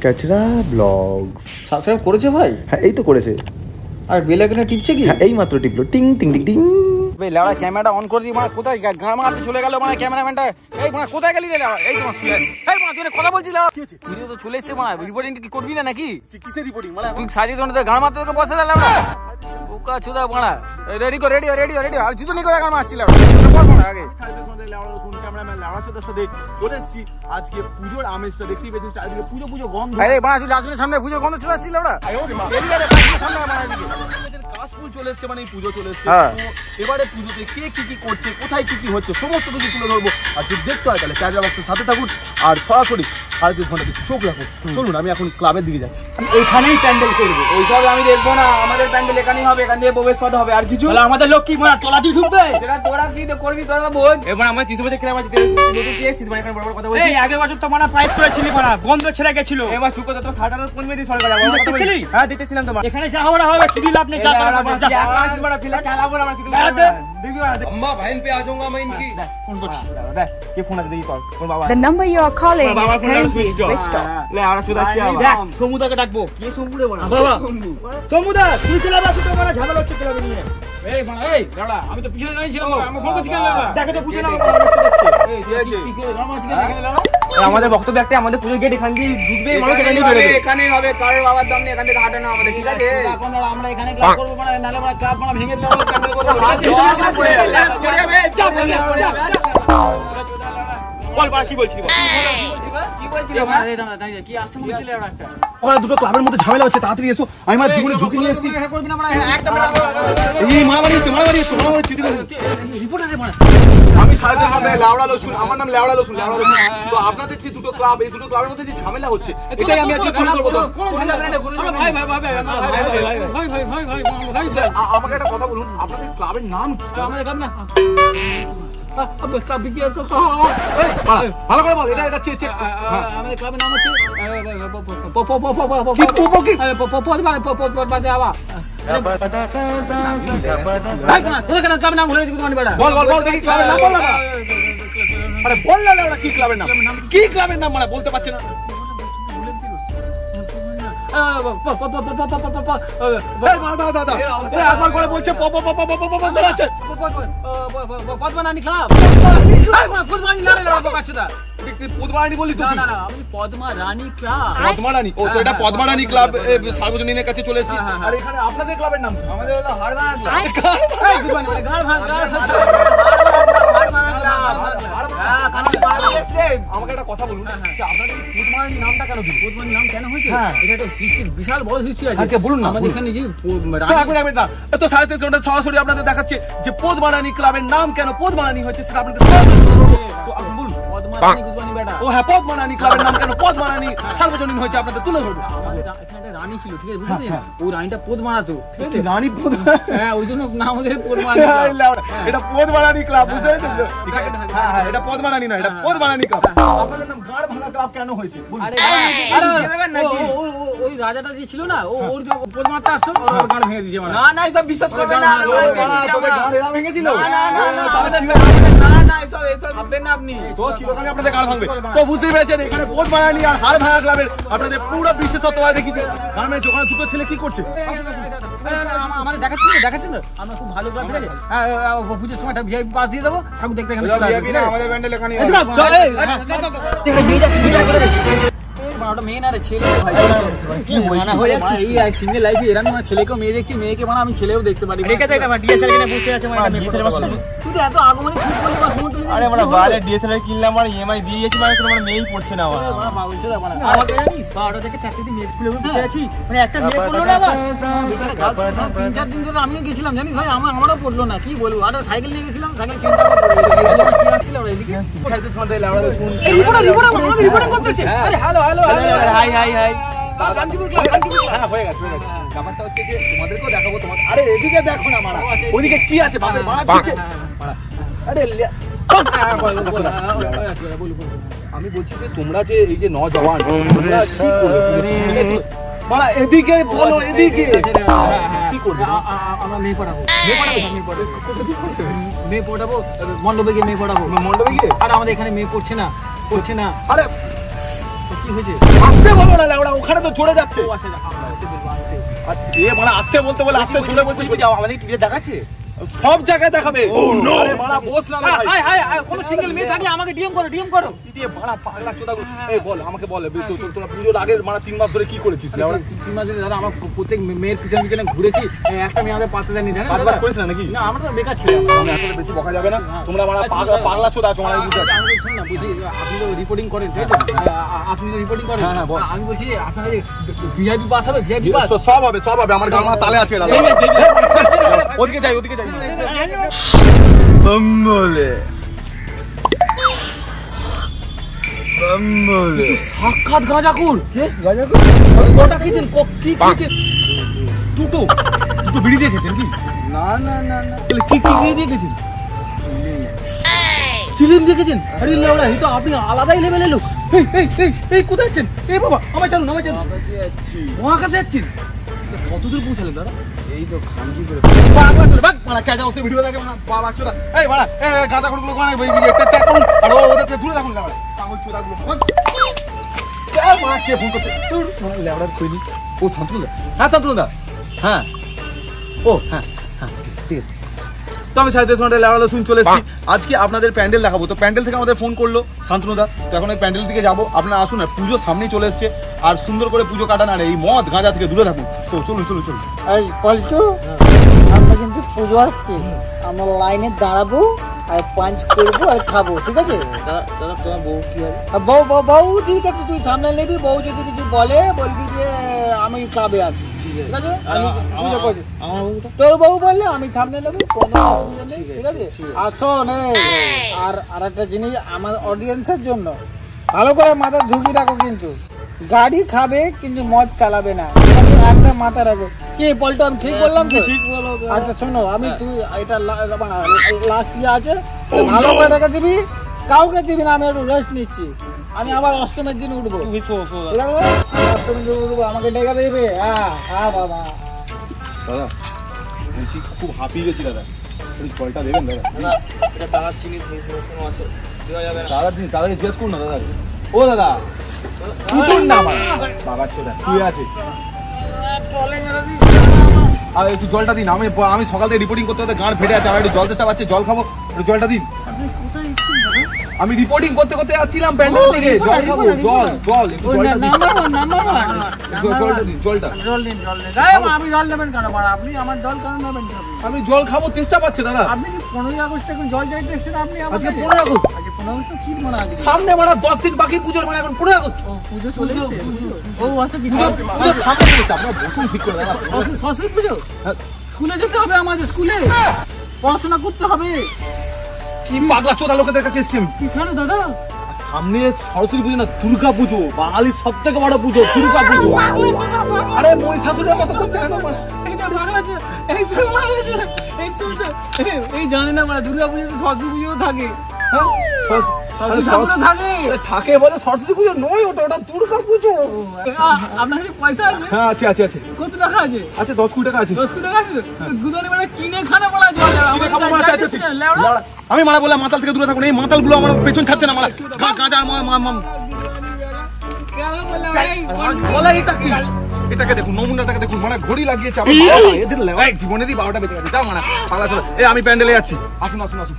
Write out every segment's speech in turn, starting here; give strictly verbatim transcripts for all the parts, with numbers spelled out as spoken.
ক্যাচরা blogs subscribe করেছে ভাই? হ্যাঁ এই তো করেছে। আর বেল আইকনে টিপছে কি? হ্যাঁ এই মাত্র টিপলো, টিং টিং টিং টিং। ভাই লাউড়া ক্যামেরাটা অন করে দি, মানে কোথায় গান মারতে চলে গেল মানে ক্যামেরাম্যানটা। এই মানে কোথায় গেলি রে লাউড়া? এই তোমার শুয়ে এই মানে তুই কথা বলছিস লাউড়া? কি হচ্ছে? ভিডিও তো চলে এসেছে মানে রিপোর্টিং কি করবি না নাকি? কি কিসের রিপোর্টিং? মানে তুই সাজিয়ে তোর গান মারতে তোকে বসে দিলাম না ওকা চুদা বাড়া। রেডি কর রেডি রেডি রেডি আর জুতো নিয়ে গান মারছিস লাউড়া বল না আগে। লাউড়া শুন ক্যামেরাম্যান লাউড়ার সাথে সাথে চলে এসেছি আজকে পুজোর আমেজটা দেখতেই পেয়েছেন, চারিদিকে পুজো পুজো গন্ধ। আরে বাড়া তুই ডাস্টবিনের সামনে পুজোর গন্ধ ছড়া ছিল লাউড়া। এদিকে আরে পাশের সামনে বাড়া এদিকে কাশফুল চলে এসেছে, মানে পুজো চলে এসেছে। এবারে পুজোতে কে কি কি করছে, কোথায় কি কি হচ্ছে সমস্ত কিছু তুলে ধরবো। আর যদি দেখতে হয় তাহলে ক্যাজা বক্সের সাথে থাকুন আর সরাসরি সাড়ে তিন ঘন্টা চোখ রাখুন। চলুন আমি এখন ক্লাবের দিকে যাচ্ছি, এইখানেই প্যান্ডেল করবো। ওইসব আমি দেখবো না, আমাদের প্যান্ডেল এখানেই হবে, এখান থেকে প্রবেশ পথ হবে। আর কিছু আমাদের লোক কি মানে তোলাটি ঢুকবে সেটা তোরা কি করবি তোরা বোঝ। এবার আমরা তিনশো বছর ক্লাব আছে নতুন কি এসেছিস মানে এখানে বড় বড় কথা বলছিস। এই আগের বছর তো মানে প্রাইস করেছিলি মানে গন্ধ ছেড়ে গেছিল। এবার চুপ করে তো সাড়ে আট পনেরো দিন সরকার যাবো কথা বলি। হ্যাঁ দিতেছিলাম তোমার এখানে যা হওয়ার হবে চুরি লাভ নেই। যা যা বড় ফিলা খেলাবো আমরা কিছু দেখবি अम्मा बहन पे आ जाऊंगा मैं इनकी। फोन कर दे के फोन दे कॉल कोन बाबा। The number you are calling is currently switched off. ले आरा চুদাচ্ছি আবার দেখ সমুদাকে ডাকবো। কে সমুদে বড় বাবা সমুদা তুই চলে আসো তো মানে ঝামেলা হচ্ছে ক্লাবে নিয়ে। এই মানে এই লাড়া আমি তো পিছনে দাঁড়িয়ে ছিলাম, আমি ফোন করছি কেন লাড়া? দেখো তো পুজো না এই কি কি রাম আছে কেন এখানে লাড়া? আমাদের বক্তব্য একটা, আমাদের পুজো গেট এখান দিয়ে ঢুকবে মানুষ এখানে বেরোবে, এখানেই হবে। কারোর বাবার দাম নেই, এখান থেকে হাঁটানো আমাদের ঠিক আছে। এখন আমরা এখানে ক্লাব করব মানে নালে মানে ক্লাব মানে ভেঙে দেব ক্যান্সেল করব। বল বল কি বলছিস বল কি বলছিস আরে দাঁড়া কি আসছে বলছিস এবার একটা ওরা দুটো ক্লাবের মধ্যে ঝামেলা হচ্ছে, তাড়াতাড়ি এসো। আমি আমার জীবনে ঝুঁকি নিয়ে এসেছি। এটা করবি না মানে একটা এই মারামারি হচ্ছে মারামারি হচ্ছে মারামারি হচ্ছে রিপোর্টারে মানে আমি সাথে হবে লাউড়া লসুন, আমার নাম লাউড়া লসুন লাউড়া লসুন। তো আপনাদের যে দুটো ক্লাব, এই দুটো ক্লাবের মধ্যে যে ঝামেলা হচ্ছে এটাই আমি আজকে কল করব। ভাই ভাই ভাই ভাই ভাই ভাই ভাই ভাই ভাই আমাকে একটা কথা বলুন, আপনাদের ক্লাবের নাম কি? আমাদের ক্লাব না ভালো করে বল, এটা এটা চেক চেক। আমাদের ক্লাবের নাম হচ্ছে বল বল বল দেখি ক্লাবের নাম বল না। আরে বল না ওরা কি ক্লাবের নাম, কি ক্লাবের নাম মানে বলতে পারছে না। পদ্মারানী ক্লাব পদ্মারানী বলি তো না না আমি পদ্মারানী ক্লাব পদ্মারানী ও তো এটা পদ্মারানী ক্লাব সার্বজনীনের কাছে চলে এসেছি। আর এখানে আপনাদের ক্লাবের নাম আমাদের হলো হাড়ভাঙা ক্লাব। আমাকে একটা কথা বলুন, আপনাদের পদ্মারানী নামটা কেন দিল? পদ্মারানী নাম কেন হয়েছে? এটা একটা হিস্ট্রি, বিশাল বড় হিস্ট্রি আছে। বলুন না আমাদের এখানে যে তো সাড়ে তেইশ ঘন্টা সরাসরি আপনাদের দেখাচ্ছে যে পদ্মারানী ক্লাবের নাম কেন পদ্মারানী হয়েছে সেটা আপনাদের বলুন। পদ্মারানী গুজবানি বেটা ও হ্যাঁ পদ্মারানী ক্লাবের নাম কেন পদ্মারানী সার্বজনীন হয়েছে আপনাদের তুলে ধরবো। এখানে রানী ছিল ঠিক আছে বুঝলেন, ওই রানীটা পদ মারাতো ঠিক আছে রানী পদ, হ্যাঁ ওই জন্য নাম আমাদের পদ্মারানী ক্লাব। এটা পদ্মারানী ক্লাব বুঝতে পেরেছেন? হ্যাঁ হ্যাঁ এটা পদ্মারানী না, এটা পদ্মারানী ক্লাব। আপনাদের নাম গাড় ভাঙা ক্লাব কেন হয়েছে? আরে ওই রাজাটা যে ছিল না ও ওর যে পদ্মাটা আসতো ওর গাড় ভেঙে দিয়েছে। না না সব বিশ্বাস করবে না, গাড় ভেঙেছিল না না না না না এসব এসব ভাববেন না আপনি। তো চিরকালই আপনাদের গাড় ভাঙবে। তো বুঝতেই পেরেছেন এখানে পদ্মারানী আর হাড় ভাঙা ক্লাবের আপনাদের পুরো বিশেষত্ব দেখিয়েছে। গান মেরেছে ওখানে দুটো ছেলে কি করছে আমাদের দেখাচ্ছি না দেখাচ্ছি না আমরা খুব ভালো ক্লাব ঠিক আছে। পুজোর সময় ভিআইপি পাস দিয়ে দেবো ঠাকুর দেখতে এখানে আমাদের ব্যান্ডেল এখানে ওটা মেয়ে না রে ছেলে ভাই কি হয়েছে হয়ে এই সিঙ্গেল লাইফে এরান মানে ছেলেকেও মেয়ে দেখছি মেয়েকে মানে আমি ছেলেও দেখতে পারি। এটা এটা ডিএসএলআর কিনে বসে আছে মানে ডিএসএলআর বসে তুই তো এত আগমনী শুট করলি বা ফোন তুলি। আরে আমরা বাইরে ডিএসএলআর কিনলাম আর ইএমআই দিয়ে গেছি মানে কোনো মেয়েই পড়ছে না আমার বাবা বলছে না মানে আমাকে জানিস বারোটা থেকে চারটে দিন নেট খুলে বসে আছি মানে একটা মেয়ে পড়লো না আবার তিন চার দিন ধরে আমিও গেছিলাম জানিস ভাই আমার আমারও পড়লো না কি বলবো। আর সাইকেল নিয়ে গেছিলাম সাইকেল চেনটা করে পড়ে গেছে কি আসছিল ওরা এদিকে সাইকেল সময় লাউড়া শুন এই রিপোর্টার রিপোর্টার আমাদের রিপোর্টিং করতেছে। আরে hello hello hi hi hi Kantipur club Kantipur হ্যাঁ হয়ে গেছে হয়ে গেছে। ব্যাপারটা হচ্ছে যে তোমাদেরকেও দেখাবো তোমাদের। আরে এদিকে দেখো না মারা ওদিকে কি আছে বাপরে মারা দিচ্ছে। আরে আমি বলছি যে তোমরা যে এই যে নজওয়ান তোমরা কি করবে মারা এদিকে বলো এদিকে কি করবে? আমরা মেয়ে পড়াবো মেয়ে পড়াবো মেয়ে পড়াবো মেয়ে পড়াবো মণ্ডপে গিয়ে মেয়ে পড়াবো মণ্ডপে গিয়ে। আর আমাদের এখানে মেয়ে পড়ছে না পড়ছে না। আরে কি হয়েছে আসতে বলো না লাউড়া ওখানে তো চলে যাচ্ছে। ও আচ্ছা আস্তে বলবো আস্তে। আর এ মানে আসতে বলতে বলে আসতে চলে বলছে যাও আমাদের টিভিতে দেখাচ্ছে সব জায়গায় দেখাবে। আরে মারা বস না ভাই। হাই হাই হাই কোন সিঙ্গেল মেয়ে থাকলে আমাকে ডিএম করো ডিএম করো। দিয়ে মারা পাগলা চোদা। এই বল আমাকে বল তোরা পুজোর আগের মারা তিন মাস ধরে কি করেছিস? আমরা তিন মাস ধরে দাদা আমরা প্রত্যেক মেয়ের পিছনে পিছনে ঘুরেছি, একটা মেয়ে আমাদের পাত্তা দেয়নি জানেন কাজ করিস না নাকি? না আমরা তো বেকার ছিলাম। আমি আসলে বেশি বকা যাবে না, তোমরা মারা পাগলা পাগলা চোদা আছো। মানে বুঝতে আমি বলছি না বুঝি আপনি তো রিপোর্টিং করেন তাই তো? আপনি তো রিপোর্টিং করেন। হ্যাঁ হ্যাঁ বল। আমি বলছি আপনাদের ভিআইপি পাস হবে ভিআইপি পাস সব হবে সব হবে। আমার গামা তালে আছে এটা। ওদিকে যাই ওদিকে যাই। বম্বলে বম্বলে সাক্ষাৎ গাঁজাখুর। কে গাঁজাখুর? কটা খেয়েছেন? কি খেয়েছেন? দুটো দুটো বিড়ি দিয়ে খেয়েছেন কি? না না না না তাহলে কি কি কি দিয়ে খেয়েছেন? চিলিম দিয়ে খেয়েছেন? আরে লেওড়া এই তো আপনি আলাদাই লেভেলের লোক। এই এই এই এই কোথায় যাচ্ছেন? এই বাবা আমায় চালুন আমায় চালুন। মহাকাশে যাচ্ছেন? কত দূর পৌঁছালেন দাদা? এই তো খানকি করে পাগলা চলে বাগ মানে কাজা ওসে ভিডিও দেখে মানে বাবা চোদা। এই বাড়া এই গাঁজা গুলো মানে ট্যাগ ট্যাগ করুন আর ও ওদের থেকে দূরে থাকুন না বাড়া পাগল চোদা গুলো। কে মা কে ফোন করছে? মানে লেবড়ার কইনি। ও শান্তনুদা। হ্যাঁ শান্তনুদা। হ্যাঁ ও হ্যাঁ হ্যাঁ ঠিক আছে। তো আমি সাড়ে দেড়শো ঘন্টা লেওয়ালা শুন চলে এসেছি। আজকে আপনাদের প্যান্ডেল দেখাবো। তো প্যান্ডেল থেকে আমাদের ফোন করলো শান্তনুদা। তো এখন ওই প্যান্ডেল দিকে যাবো। আপনারা আসুন না, পুজো সামনেই চলে এসছে আর সুন্দর করে পুজো কাটান আর এই মদ গাঁজা থেকে দূরে থাকুন। তো চলুন চলুন চলুন। এই পল্টু আমরা কিন্তু পুজো আসছে, আমরা লাইনে দাঁড়াবো আর পাঞ্চ করবো আর খাবো, ঠিক আছে? দাদা তোমার বউ কি হবে? আর বউ বউ বউ ঠিক আছে, তুই সামনে নিবি, বউ যদি কিছু বলে বলবি যে আমি ক্লাবে আছি, ঠিক আছে? আমি পুজো করছি। আমার বউ তো তোর বউ বললে আমি সামনে নেবো, কোনো অসুবিধা নেই, ঠিক আছে? আর শোন আর আর একটা জিনিস আমার অডিয়েন্সের জন্য ভালো করে মাথা ঢুকি রাখো, কিন্তু গাড়ি খাবে কিন্তু মদ চালাবে না, একদম মাথা রাখো। কি পল্টু আমি ঠিক বললাম তো? আচ্ছা শোনো, আমি তুই এটা লাস্ট ইয়ে আছে, ভালো করে রেখে দিবি, কাউকে দিবি না, আমি একটু রেস্ট নিচ্ছি। আমি আবার অষ্টমের দিন উঠবো, ঠিক আছে? অষ্টমের দিন উঠবো, আমাকে ডেকে দেবে। হ্যাঁ হ্যাঁ বাবা। দাদা বলছি খুব হাঁপিয়ে গেছি দাদা, একটু জলটা দেবেন দাদা? এটা দাদার চিনি আছে দেওয়া যাবে না। দাদা দিন দাদাকে জিজ্ঞেস করুন না দাদা। ও দাদা উঠুন না আমার বাবার ছোটা শুয়ে আছে। আর একটু জলটা দিন। আমি আমি সকাল থেকে রিপোর্টিং করতে করতে গাঁড় ফেটে আছে, আমার একটু জল চেষ্টা পাচ্ছে, জল খাবো, একটু জলটা দিন। আমি রিপোর্টিং করতে করতে যাচ্ছিলাম প্যান্ডেল থেকে, জল খাবো, জল জল একটু জলটা দিন। জলটা দিন জলটা। জল দিন জল দিন। আমি জল নেবেন কেন? আপনি আমার জল কেন নেবেন? আমি জল খাবো তেষ্টা পাচ্ছে দাদা। আপনি কি পনেরোই আগস্ট এখন জল চাইতে এসেছেন? আপনি আজকে পনেরো আগস্ট। আজকে পনেরো আগস্ট কি মনে আছে? সামনে মানে দশ দিন বাকি পুজোর, মানে এখন পনেরো আগস্ট। ও পুজো চলে এসেছে। ও আচ্ছা কি পুজো পুজো সামনে চলেছে, আপনারা বসুন ঠিক করে দাদা। সরস্বতী পুজো স্কুলে যেতে হবে, আমাদের স্কুলে পড়াশোনা করতে হবে। কি পাগলা চোদা লোকেদের কাছে এসেছি আমি। কি কেন দাদা? সামনে সরস্বতী পুজো না, দুর্গা পুজো, বাঙালির সব থেকে বড় পুজো দুর্গা পুজো। আরে মহিষাসুরের মতো করছে কেন? এই জানে না মানে দুর্গা পুজো তো সরস্বতী পুজো থাকে। থাকে বলে সরস্বতী পুজো নয়, ওটা ওটা দুর্গা পুজো। আপনার কাছে পয়সা আছে? হ্যাঁ আছে আছে আছে। কত টাকা আছে? আচ্ছা দশ কোটি টাকা আছে। দশ কোটি টাকা আছে? গুদানি মানে কিনে খানা বলা জল। আমি মারা বললাম মাতাল থেকে দূরে থাকুন। এই মাতাল গুলো আমার পেছন ছাড়ছে না, মারা গাঁজা বলা। এটা কি? এটাকে দেখুন, নমুনাটাকে দেখুন, মানে ঘড়ি লাগিয়েছে। এদের জীবনেরই বারোটা বেঁচে গেছে। যাও মানে পালা চলো। এই আমি প্যান্ডেলে যাচ্ছি, আসুন আসুন আসুন।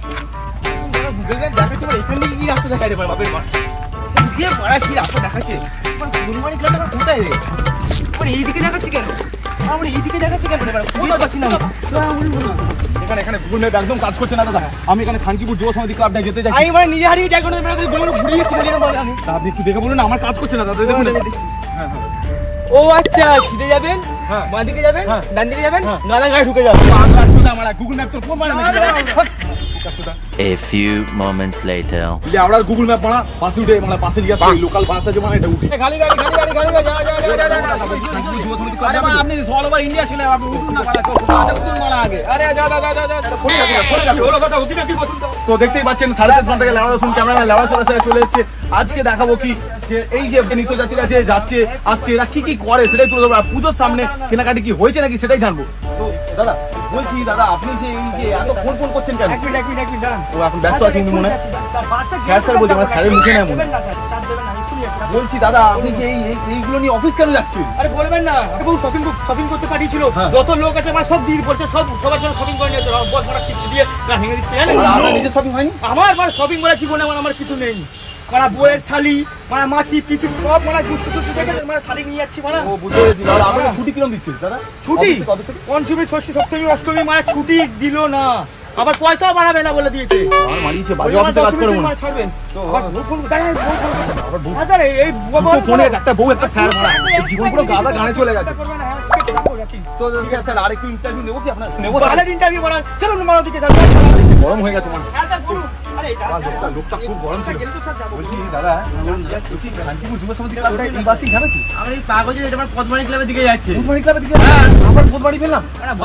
এখান থেকে কি রাস্তা দেখাই রে বাপের মা? দিয়ে পাড়া কি রাস্তা দেখাচ্ছে? গুরুমানি ক্লাবটা আমার কোথায় রে? মানে এইদিকে দেখাচ্ছি কেন? আমার এইদিকে দেখাচ্ছি কেন? কোথাও পাচ্ছি না। এখানে এখানে গুগল ম্যাপ একদম কাজ করছে না দাদা। আমি এখানে খানকিপুর যুব সমিতি ক্লাবটা যেতে চাই। আমি মানে নিজে হারিয়ে যাই, কোনো ঘুরিয়ে যাচ্ছি আমি। আপনি একটু দেখে বলুন, আমার কাজ করছে না দাদা। দেখুন হ্যাঁ হ্যাঁ। ও আচ্ছা, সিধে যাবেন, হ্যাঁ বাঁ দিকে যাবেন, হ্যাঁ ডান দিকে যাবেন, হ্যাঁ। গাদা গায়ে ঢুকে যাবেন। পাগলা চোদা মারা, গুগল ম্যাপ তোর ফোন মারা না। A few moments later. ইলে আওড়ার গুগল ম্যাপ মারা, পাশে উঠে মানে পাশে জিজ্ঞাসা করি লোকাল বাস আছে মানে এটা উঠে। খালি গাড়ি খালি গাড়ি খালি গাড়ি, যা যা যা যা যা। খানকিপুর যুব সমিতি ক্লাব আরে যাবেন? আপনি অল ওভার ইন্ডিয়া ছেলে, আপনি উঠুন না মারা, উঠুন মারা আগে। আরে যা যা যা যা যা। ফোনে যাবে ফোনে যাবে ওরা কথা ওদিকে কি বসুন তো। তো দেখতেই পাচ্ছেন সাড়ে তেইশ ঘন্টা থেকে লেওয়া শুন ক্যামেরাম্যান লেওয়া সাথে সাথে চলে এসেছে। আজকে দেখাবো কি যে এই যে নিত্যযাত্রীরা যে যাচ্ছে আসছে এরা কি কি করে সেটাই তুলে ধরবো। পুজোর সামনে কেনাকাটি কি হয়েছে নাকি সেটাই জানবো। তো দাদা বলছি, দাদা আপনি যে এই যে এত ফোন ফোন করছেন কেন? এক মিনিট এক মিনিট এক মিনিট দাঁড়ান। তো এখন ব্যস্ত আছি কিন্তু মনে হয় স্যার স্যার বলছে, মানে স্যারের মুখে নেয় মনে হয়। বলছি দাদা আপনি যে এই এই- এইগুলো নিয়ে অফিস কেন যাচ্ছেন? আরে বলবেন না, শপিং শপিং করতে পাঠিয়েছিল, যত লোক আছে আমার সব দিয়ে বলছে, সব সবার জন্য শপিং করে নিয়েছে, বস মারা কিস্তি দিয়ে গা ভেঙে দিচ্ছে জানেন? আর আপনার নিজের শপিং হয়নি? আমার মানে শপিং করার জীবনে আমার আমার কিছু নেই, মানে বইয়ের শালি, মানে মাসি পিসি সব মানে দুশো দুশো থেকে মানে শাড়ি নিয়ে যাচ্ছি মানে। ও বুঝতে পেরেছি। আর আপনারা ছুটি কিরম দিচ্ছেন দাদা? ছুটি অফিসে কত ছুটি? পঞ্চমী ষষ্ঠী সপ্তমী অষ্টমী মানে ছুটি দিল না, আবার পয়সাও বাড়াবে না বলে দিয়েছে। আর মারিয়েছে ওই বাজে আমার অফিসে কাজ দশ করে মিনিট মনে মানে ছাড়বেন তো আবার বউ ফোন দাঁড়ান, বউ ফোন করবে। হ্যাঁ স্যার, এই বউ তো ফোনে একটা বউ একটা স্যার মারা জীবন পুরো গাদা গানে চলে গেছে। করবে না, হ্যাঁ ঠিক আছে, রাখো, রাখি। তো স্যার স্যার আরেকটু ইন্টারভিউ নেবো কি আপনার? নেবো ভালো ইন্টারভিউ বলা, চলুন মারা দিকে যাও। গরম হয়ে গেছে মানে। হ্যাঁ স্যার বলুন। আরে যা লোকটা লোকটা খুব গরম ছিল। গেলে তো স্যার যাবো। বলছি দাদা বলছি শান্তিপুর যুব সমিতি ক্লাবটা এই বাসি যাবে কি? আমি পাগল যে এটা আমার পদ্মানি ক্লাবের দিকে যাচ্ছে। বুধবাড়ি ক্লাবের দিকে আবার বুধবাড়ি পেলাম।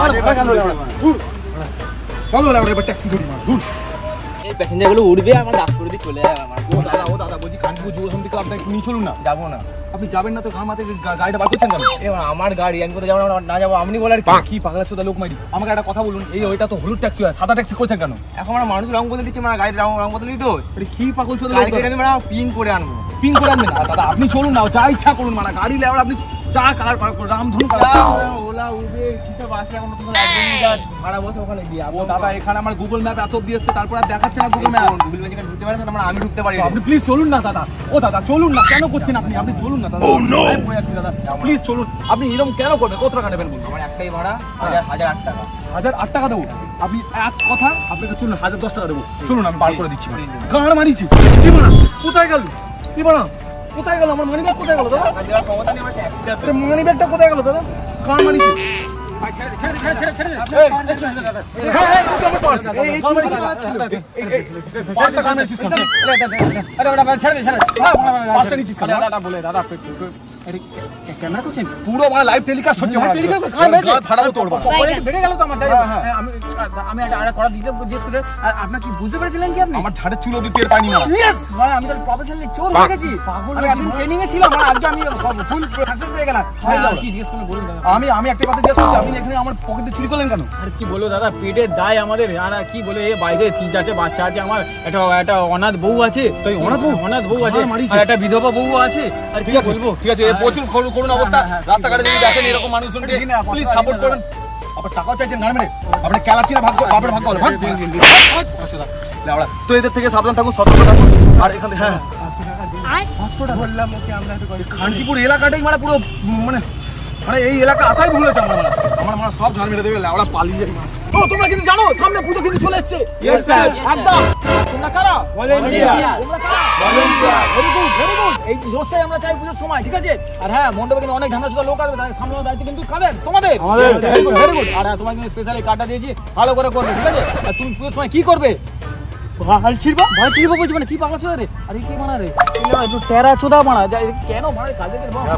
চলো আমরা এবার ট্যাক্সি ধরি মার দূর। এই প্যাসেঞ্জার গুলো উঠবে আমার ডাক করে দিয়ে চলে যাবে আমার। ও দাদা ও দাদা বলছি কানপুর যুব সমিতি ক্লাবটা একটু নিয়ে চলুন না। যাবো না। আপনি যাবেন না তো ঘাম মাথায় গা- গাড়িটা বার করছেন কেন? এ আমার গাড়ি, আমি কোথায় যাবো না, না যাবো আপনি বলার কি? কি পাগলা চোদা লোক মারি। আমাকে একটা কথা বলুন, এই ওইটা তো হলুদ ট্যাক্সি হয়, সাদা ট্যাক্সি করছেন কেন? এখন আমার মানুষ রং বদলে দিচ্ছে, মানে গাড়ির রং রং বদলে দোষ। এটা কি পাগল চোদা গাড়ি লোক? কেটে আমি মানে পিন করে আনবো। পিন করে আনবেন না দাদা, আপনি চলুন না, যা ইচ্ছা করুন মানে গাড়ি লেবার আপনি যা কালার রামধনু ওলা উবের কিসব আসে, এখন তো একদমই যা ভাড়া বসে ওখানে গিয়ে ও দাদা এখানে আমার গুগল ম্যাপ এত অব্দি এসছে, তারপর আর দেখাচ্ছে না গুগল ম্যাপ। গুগল পে যেখানে ঢুকতে পারে সেটা আমরা আমি ঢুকতে পারি না। আপনি প্লিজ চলুন না দাদা। ও দাদা চলুন না, কেন করছেন আপনি? আপনি চলুন না দাদা, আমি পড়ে যাচ্ছি দাদা, প্লিজ চলুন। আপনি এরকম কেন করবেন? কত টাকা নেবেন বলুন? আমার একটাই ভাড়া হাজার হাজার আট টাকা। হাজার আট টাকা দেবো? আপনি এক কথা আপনাকে চলুন হাজার দশ টাকা দেবো, চলুন আমি বার করে দিচ্ছি। গান মারিছি কি মানা, কোথায় গেল কি মানা, কোথায় গেল আমার মানি ব্যাগ? কোথায় গেল দাদা? হাজার ক্ষমতা নেই আমার ট্যাক্সি। মানি ব্যাগটা কোথায় গেল দাদা? গান মারিছি। পুরো মানে লাইভ টেলিকাস্ট হচ্ছে, আপনার কি বুঝতে পেরেছিলেন কি আপনি? আমার ঝাড়ের চুল অব্দি টের পাইনি না। মানে আমি তো প্রফেশনালি চোর হয়ে গেছি। আমি একদিন ট্রেনিং এ ছিলাম, মানে আজকে আমি ফুল সাকসেস পেয়ে গেলাম। কি জিজ্ঞেস করুন বলুন দাদা। আমি আমি একটা কথা জিজ্ঞেস করছি, আপনি এখানে আমার পকেটে চুরি করলেন কেন? আর কি বলো দাদা, পেটের দায় আমাদের। আর কি বলে এ বাইরে তিন চারটে বাচ্চা আছে, আমার একটা একটা অনাথ বউ আছে। তাই অনাথ বউ? অনাথ বউ আছে, গান মারিছে। আর একটা বিধবা বউ আছে। আর কি ঠিক আছে বলবো? ঠিক আছে, এ প্রচুর করুণ করুণ অবস্থা। রাস্তাঘাটে যদি দেখেন এরকম মানুষজনকে দিন না, প্লিজ কত সাপোর্ট আছে করবেন। আবার টাকাও চাইছেন গান মেরে, আপনি কেলাচ্ছি না, ভাগ্য বাপের ভাগ্য হলো ভাগ। আচ্ছা দা, লেওড়া। তো এদের থেকে সাবধান থাকুন, সতর্ক থাকুন। আর এখানে হ্যাঁ বললাম ওকে আমরা একটু করি। খানকিপুর এলাকাটাই মানে পুরো মানে মানে এই এলাকা আসাই ভুল হয়েছে আমরা মানে। আমার মানে সব গান মেরে দেবে, লেওড়া পালিয়ে যাবে। ও তোমরা কিন্তু জানো সামনে পুজো কিন্তু চলে এসেছে। Yes, sir. একদম। তোমরা কারা? Volunteer. তোমরা কারা? Volunteer. Very good very good. এই জোশটাই আমরা চাই পুজোর সময়, ঠিক আছে? আর হ্যাঁ, মণ্ডপে কিন্তু অনেক ধান্দা সুদা লোক আসবে, তাদের সামলানোর দায়িত্ব কিন্তু কাদের? তোমাদের। আমাদের। Very good very good. আর হ্যাঁ, তোমাকে কিন্তু স্পেশালি কার্ডটা দিয়েছি, ভালো করে করবে, ঠিক আছে? আর তুমি পুজোর সময় কি করবে? হাল ছিড়বো। ভাই চিনবো বলছি মানে কি পাগলা চোদা রে? আরে কি মানা রে? এলে একটু টেরা চোদা মানা যায় কেন ভাই কাজে কে বাবা?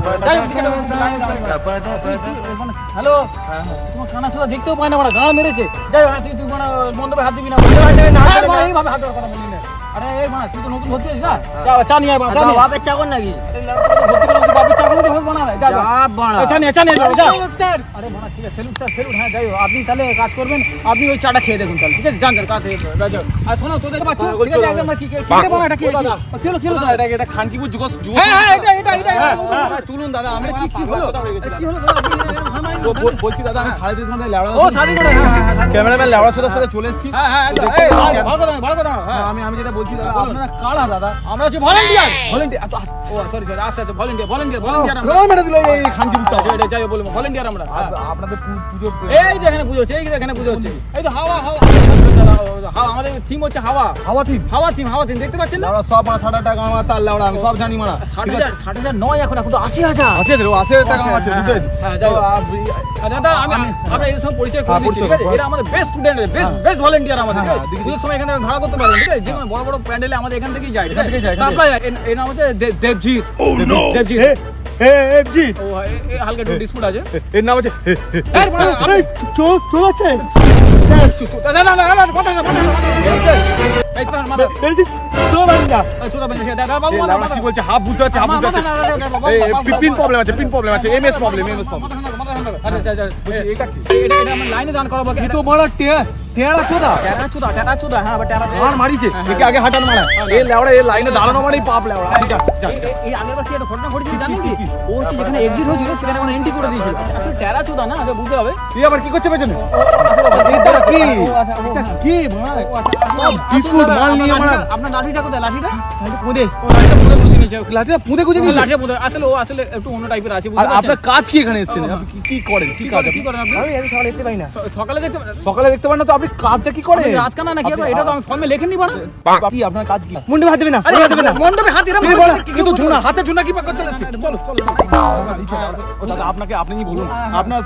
হ্যালো, তোমার কানা চোদা দেখতেও পায় না, মানা গান মেরেছে। যাই হ্যাঁ, তুই তুই মানা মণ্ডপে হাত দিবি না, হাত দিবি না, এইভাবে হাত দেওয়ার কথা বললি না। আরে এই মানা তুই তো নতুন ভর্তি হয়েছিস না, যা চা নিয়ে আয়, চা নিয়ে বাপের চাকর নাকি? ভর্তি করে বাপের চা করে হোক বানাবে, যা যা বাপ বাড়া। চা নিয়ে চা নিয়ে যাও, যা স্যার। আরে মানা ঠিক আছে, সেলুট স্যার সেলুট। হ্যাঁ যাই হোক, আপনি তাহলে কাজ করবেন, আপনি ওই চাটা খেয়ে দেখুন তাহলে, ঠিক আছে? যান যান কাজ থেকে যাও। আর শোনো তোদের বাচ্চা ঠিক আছে, একদম কি কি কি বানা এটা কি কি হলো কি হলো দাদা? এটা এটা খানকিপুর যুগ যুগ। হ্যাঁ হ্যাঁ এটা এটা এটা তুলুন দাদা। আমি কি কি হলো কি হলো বলছি দাদা, আমি সাড়ে তিন ঘন্টায় লেওড়া। ও সাড়ে ঘন্টা, হ্যাঁ ক্যামেরাম্যান লেওড়া সোদা সাথে চলে এসেছি। হ্যাঁ হ্যাঁ একদম। এই ভালো কথা ভালো কথা। হ্যাঁ আমি আমি যেটা বলছি দাদা, আপনারা কারা দাদা? আমরা হচ্ছে ভলান্টিয়ার। ভলান্টিয়ার ও সরি সরি আচ্ছা আচ্ছা ভলান্টিয়ার ভলান্টিয়ার ভলান্টিয়ার আমরা মেরে দিল এই খানকিপুরটা। এটা যাই বলবো ভলান্টিয়ার আমরা। আপনাদের পুজো এই যে এখানে পুজো হচ্ছে, এই যে এখানে পুজো হচ্ছে, এই তো হাওয়া হাওয়া হাওয়া। আমাদের থিম হচ্ছে হাওয়া হাওয়া থিম হাওয়া থিম হাওয়া থিম দেখতে পাচ্ছেন না? সব ষাট টাকা আমার তার লেওড়া, আমি সব জানি মানা। ষাট হাজার ষাট হাজার নয় এখন, এখন তো আশি হাজার আশি হাজার আশি হাজার টাকা আছে, বুঝতে পেরেছি। হ্যাঁ যাই দাদা, আমি আমরা এই সব পরিচয় করে দিচ্ছি, ঠিক আছে? এরা আমাদের best student, best best volunteer আমাদের। পুজোর সময় এখানে ভাড়া করতে পারবেন, ঠিক আছে? যে কোনো বড় বড় প্যান্ডেলে আমাদের এখান থেকেই যায়, ঠিক আছে? সাপ্লাই এর নাম হচ্ছে দেবজিৎ। দেবজিৎ এফজি। ও এই হালকা একটু ডিসপুট আছে। এর নাম আছে এই মানে আপনি চো চো আছে। না না না না কথা না কথা না এই তো মাথা এই যে তো বান্দা। এই ছোট বাচ্চা দাদা বাবু মাথা কি বলছে? হাফ বুঝতে আছে, হাফ বুঝতে আছে। এই পিন প্রবলেম আছে, পিন প্রবলেম আছে, এমএস প্রবলেম, এমএস প্রবলেম। আরে যা যা এটা কি? এটা এটা আমরা লাইনে দান করাবো। কি তো বড় টে টেরা চোদা টেরা চোদা টেরা চোদা হ্যাঁ বা টেরা চোদা আর মারিছে একে আগে হাঁটান মারা এই লেওড়া এই লাইনে দাঁড়ানো মানেই পাপ লেওড়া যা যা এই আগের বার কি একটা ঘটনা ঘটেছিল জানেন কি ও হচ্ছে যেখানে এক্সিট হয়েছিল সেখানে এখন এন্ট্রি করে দিয়েছিল আসলে টেরা চোদা না আগে বুঝতে হবে তুই আবার কি করছে পেছনে এটা কি এটা কি ভাই বিস্কুট মাল নিয়ে মারা আপনার লাঠিটা কোথায় লাঠিটা পুঁদে ও লাঠিটা পুঁতে গুঁজে নিয়েছে লাঠিটা পুঁদে গুঁজে দিয়েছে লাঠিটা পুঁতে আসলে ও আসলে একটু অন্য টাইপের আছে আর বুঝতে পারছেন আপনার কাজ কি এখানে এসেছেন আপনি কি- কি করেন কি কাজ কি করেন আপনি আমি আমি সকালে দেখতে পাই না স- সকালে দেখতে পারেন সকালে দেখতে পান না তো আপনি কাজটা কি করেন রাত কানা নাকি আপনার? এটা তো আমি ফর্মে লেখেননি বাড়া কি আপনার কাজ কি মুন্ডে হাত দেবে না আরে হাত দেবে না মণ্ডপে হাত দিলাম এই বলা কিন্তু ঝুনা হাতে ঝুনা কি পাকা চলে আসছে চলো চলো ও দাদা আপনাকে আপনি কি বলুন আপনার